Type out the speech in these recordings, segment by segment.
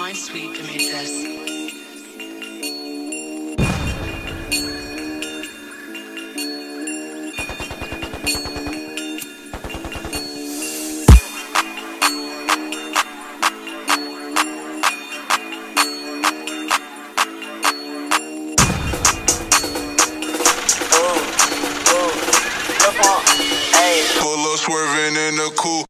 Minesweeper made this. Pull up swerving in the coupe.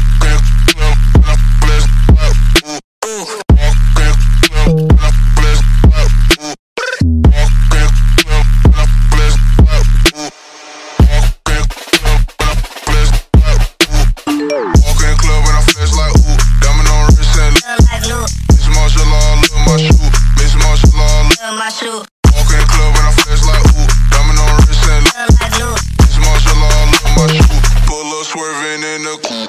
Swerving in the coupe.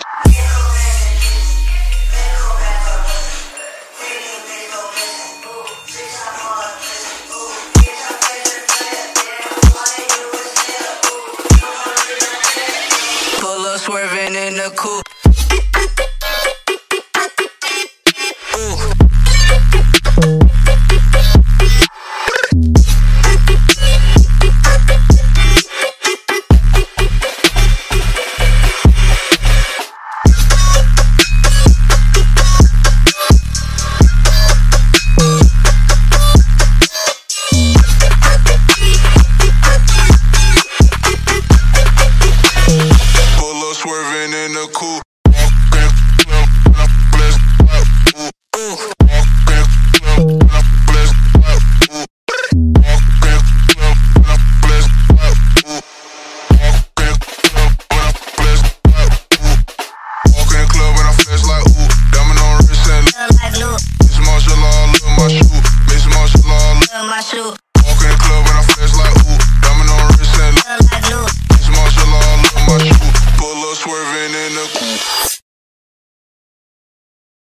Pull up swerving in the coupe. Swerving in the coupe. Swerving in the coupe.